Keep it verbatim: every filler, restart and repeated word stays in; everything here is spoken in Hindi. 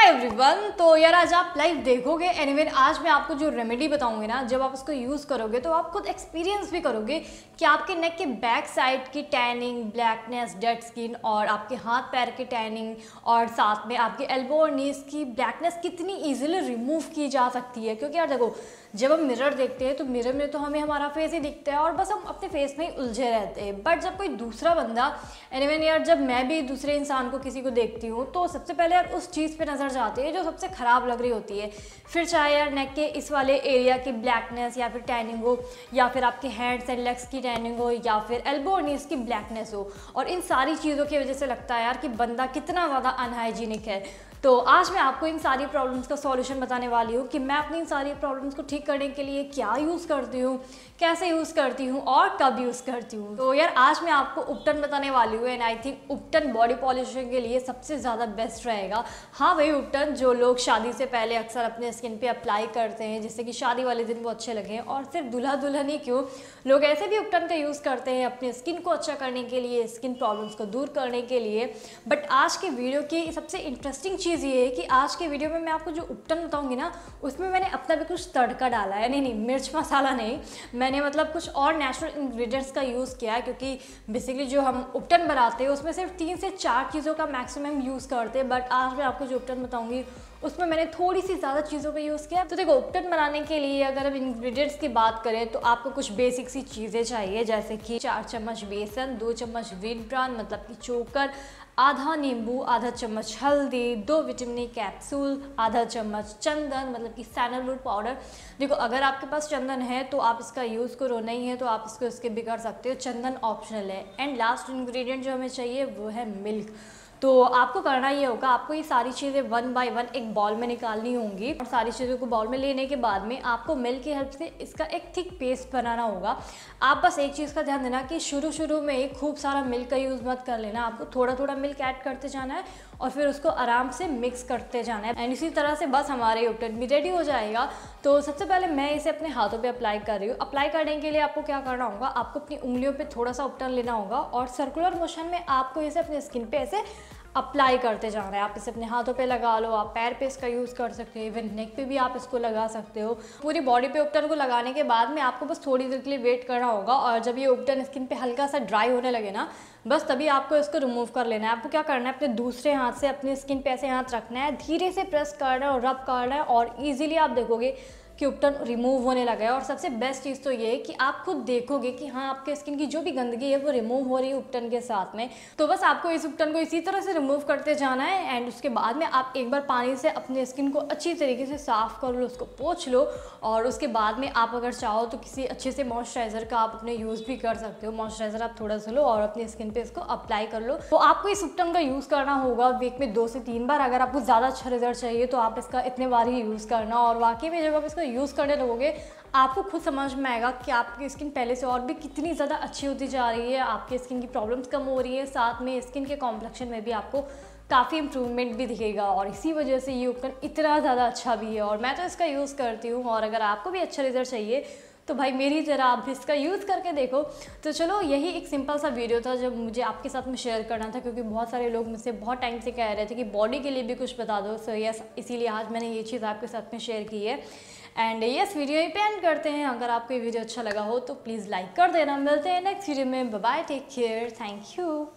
एवरीवन। तो यार आज आप लाइव देखोगे एनीवे आज मैं आपको जो रेमेडी बताऊंगी ना, जब आप उसको यूज़ करोगे तो आप खुद एक्सपीरियंस भी करोगे कि आपके नेक के बैक साइड की टैनिंग, ब्लैकनेस, डेड स्किन और आपके हाथ पैर की टैनिंग और साथ में आपके एल्बो और नीज की ब्लैकनेस कितनी इजीली रिमूव की जा सकती है। क्योंकि यार देखो, जब हम मिरर देखते हैं तो मिरर में तो हमें हमारा फेस ही दिखता है और बस हम अपने फेस में ही उलझे रहते हैं। बट जब कोई दूसरा बंदा एनीवे यार जब मैं भी दूसरे इंसान को किसी को देखती हूँ तो सबसे पहले यार उस चीज़ पे नज़र जाती है जो सबसे ख़राब लग रही होती है। फिर चाहे यार नेक के इस वाले एरिया की ब्लैकनेस या फिर टैनिंग हो, या फिर आपके हैंड्स एंड लेग्स की टैनिंग हो, या फिर एल्बो और नीज की ब्लैकनेस हो। और इन सारी चीज़ों की वजह से लगता है यार कि बंदा कितना ज़्यादा अनहाइजीनिक है। तो आज मैं आपको इन सारी प्रॉब्लम्स का सॉल्यूशन बताने वाली हूँ कि मैं अपनी इन सारी प्रॉब्लम्स को ठीक करने के लिए क्या यूज़ करती हूँ, कैसे यूज़ करती हूँ और कब यूज़ करती हूँ। तो यार आज मैं आपको उपटन बताने वाली हूँ एंड आई थिंक उपटन बॉडी पॉलिशिंग के लिए सबसे ज़्यादा बेस्ट रहेगा। हाँ वही उपटन जो लोग शादी से पहले अक्सर अपने स्किन पे अप्लाई करते हैं जिससे कि शादी वाले दिन वो अच्छे लगें। और सिर्फ दुल्हा दुल्हन ही क्यों, लोग ऐसे भी उपटन का यूज़ करते हैं अपने स्किन को अच्छा करने के लिए, स्किन प्रॉब्लम्स को दूर करने के लिए। बट आज के वीडियो की सबसे इंटरेस्टिंग चीज़ ये है कि आज के वीडियो में मैं आपको जो उपटन बताऊंगी ना उसमें मैंने अपना भी कुछ तड़का डाला है। नहीं नहीं मिर्च मसाला नहीं, मैंने मतलब कुछ और नेचुरल इंग्रेडिएंट्स का यूज़ किया है। क्योंकि बेसिकली जो हम उपटन बनाते हैं उसमें सिर्फ तीन से चार चीज़ों का मैक्सिमम यूज़ करते हैं। बट आज मैं आपको जो उपटन बताऊंगी उसमें मैंने थोड़ी सी ज़्यादा चीज़ों का यूज़ किया। तो देखो, उपटन बनाने के लिए अगर हम इंग्रेडिएंट्स की बात करें तो आपको कुछ बेसिक सी चीज़ें चाहिए, जैसे कि चार चम्मच बेसन, दो चम्मच व्हीट ब्रान मतलब कि चोकर, आधा नींबू, आधा चम्मच हल्दी, दो विटामिन ई कैप्सूल, आधा चम्मच चंदन मतलब कि सैंडलवुड पाउडर। देखो, अगर आपके पास चंदन है तो आप इसका यूज़ करो, नहीं है तो आप इसको स्किप भी कर सकते हो, चंदन ऑप्शनल है। एंड लास्ट इंग्रेडिएंट जो हमें चाहिए वो है मिल्क। तो आपको करना ये होगा, आपको ये सारी चीज़ें वन बाय वन एक बॉल में निकालनी होंगी और सारी चीज़ों को बॉल में लेने के बाद में आपको मिल्क की हेल्प से इसका एक थिक पेस्ट बनाना होगा। आप बस एक चीज़ का ध्यान देना कि शुरू शुरू में ही खूब सारा मिल्क का यूज़ मत कर लेना, आपको थोड़ा थोड़ा मिल्क ऐड करते जाना है और फिर उसको आराम से मिक्स करते जाना है। एंड इसी तरह से बस हमारे उपटन भी रेडी हो जाएगा। तो सबसे पहले मैं इसे अपने हाथों पे अप्लाई कर रही हूँ। अप्लाई करने के लिए आपको क्या करना होगा, आपको अपनी उंगलियों पे थोड़ा सा उपटन लेना होगा और सर्कुलर मोशन में आपको इसे अपने स्किन पे ऐसे अप्लाई करते जाना है। आप इसे अपने हाथों पे लगा लो, आप पैर पे इसका यूज़ कर सकते हो, इवन नेक पे भी आप इसको लगा सकते हो। पूरी बॉडी पे उपटन को लगाने के बाद में आपको बस थोड़ी देर के लिए वेट करना होगा और जब ये उपटन स्किन पे हल्का सा ड्राई होने लगे ना, बस तभी आपको इसको रिमूव कर लेना है। आपको क्या करना है, अपने दूसरे हाथ से अपनी स्किन पे ऐसे हाथ रखना है, धीरे से प्रेस करना है और रब करना है और ईजिली आप देखोगे कि उपटन रिमूव होने लगा है। और सबसे बेस्ट चीज़ तो ये है कि आप खुद देखोगे कि हाँ आपके स्किन की जो भी गंदगी है वो रिमूव हो रही है उपटन के साथ में। तो बस आपको इस उपटन को इसी तरह से रिमूव करते जाना है एंड उसके बाद में आप एक बार पानी से अपने स्किन को अच्छी तरीके से साफ़ कर लो, उसको पोंछ लो और उसके बाद में आप अगर चाहो तो किसी अच्छे से मॉइस्चराइज़र का आप अपने यूज़ भी कर सकते हो। मॉइस्चराइज़र आप थोड़ा सा लो और अपनी स्किन पर इसको अप्लाई कर लो। तो आपको इस उपटन का यूज़ करना होगा वीक में दो से तीन बार। अगर आपको ज़्यादा अच्छा रिजल्ट चाहिए तो आप इसका इतने बार ही यूज़ करना और वाकई में जब आप इसको यूज़ करने लगोगे आपको खुद समझ में आएगा कि आपकी स्किन पहले से और भी कितनी ज़्यादा अच्छी होती जा रही है, आपकी स्किन की प्रॉब्लम्स कम हो रही है, साथ में स्किन के कॉम्प्लेक्शन में भी आपको काफ़ी इंप्रूवमेंट भी दिखेगा। और इसी वजह से ये उपटन इतना ज़्यादा अच्छा भी है और मैं तो इसका यूज़ करती हूँ। और अगर आपको भी अच्छा रिजल्ट चाहिए तो भाई मेरी तरह आप भी इसका यूज़ करके देखो। तो चलो, यही एक सिंपल सा वीडियो था जब मुझे आपके साथ में शेयर करना था, क्योंकि बहुत सारे लोग मुझसे बहुत टाइम से कह रहे थे कि बॉडी के लिए भी कुछ बता दो। सो यस, इसीलिए आज मैंने ये चीज़ आपके साथ में शेयर की है। एंड यस, वीडियो यहीं पे एंड करते हैं। अगर आपको ये वीडियो अच्छा लगा हो तो प्लीज़ लाइक कर देना। मिलते हैं नेक्स्ट वीडियो में। Bye bye, take care, thank you.